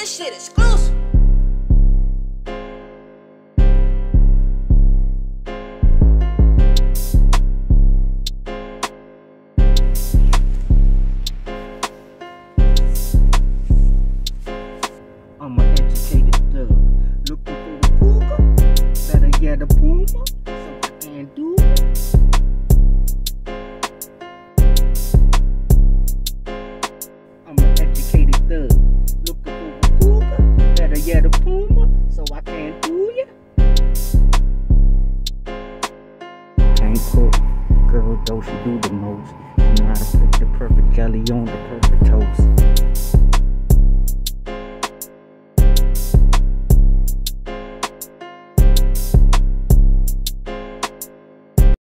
this shit exclusive. I'm an educated thug, looking for the cougar, better get a puma, so I can do it. I'm an educated thug, looking for the cougar, better get a puma, so I can do it. Can't cook, girl, though she do the most. She know how to put the perfect jelly on the perfect toast.